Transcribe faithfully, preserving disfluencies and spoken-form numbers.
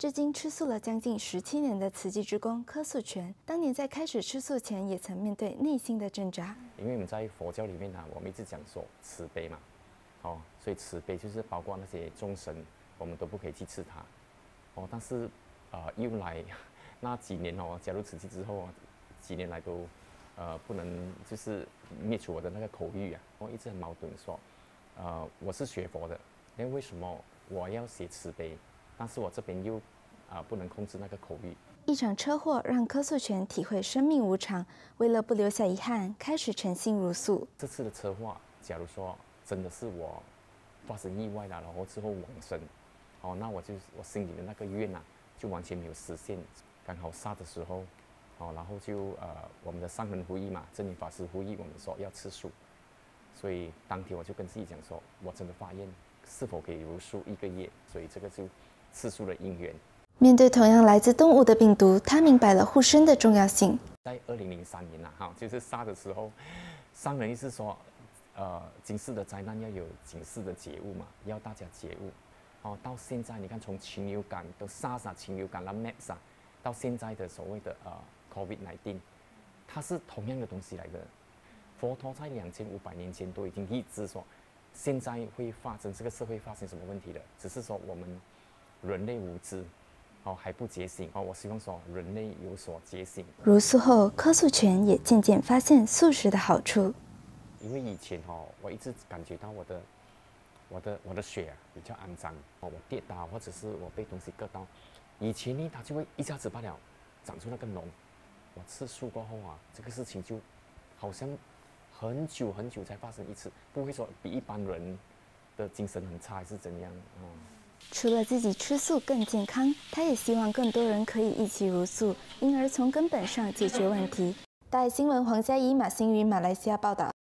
至今吃素了将近十七年的慈济之公柯素全，当年在开始吃素前，也曾面对内心的挣扎。 因为我们在佛教里面呢、啊，我们一直讲说慈悲嘛，哦，所以慈悲就是包括那些众生，我们都不可以去吃它，哦，但是呃，又来那几年哦，加入慈济之后，几年来都呃不能就是灭除我的那个口欲啊，我一直很矛盾说，呃，我是学佛的，那为什么我要写慈悲？但是我这边又啊、呃、不能控制那个口欲。 一场车祸让柯素全体会生命无常，为了不留下遗憾，开始诚心如素。 这次的车祸，假如说真的是我发生意外了，然后之后往生，哦，那我就我心里的那个愿啊，就完全没有实现。刚好杀的时候，哦，然后就呃我们的上人呼吁嘛，真言法师呼吁我们说要吃素，所以当天我就跟自己讲说，我真的发愿是否可以如素一个月，所以这个就吃素的因缘。 面对同样来自动物的病毒，他明白了护身的重要性。 在二零零三年呐、啊，哈，就是杀的时候，上人意思说，呃，今世的灾难要有今世的觉悟嘛，要大家觉悟。哦，到现在你看，从禽流感到 SARS 啊、禽流感啦、MERS 啊，到现在的所谓的呃 COVID 十九，它是同样的东西来的。佛陀在两千五百年前都已经预知说，现在会发生这个社会发生什么问题了，只是说我们人类无知。哦，还不觉醒哦！我希望说人类有所觉醒。 茹素后，柯素全也渐渐发现素食的好处。 因为以前哦，我一直感觉到我的、我的、我的血啊比较肮脏哦，我跌倒或者是我被东西割到，以前呢它就会一下子罢了长出那个脓。我吃素过后啊，这个事情就好像很久很久才发生一次，不会说比一般人的精神很差还是怎样啊。嗯除了自己吃素更健康，他也希望更多人可以一起茹素，因而从根本上解决问题。大爱新闻黄嘉怡、马新宇，马来西亚报道。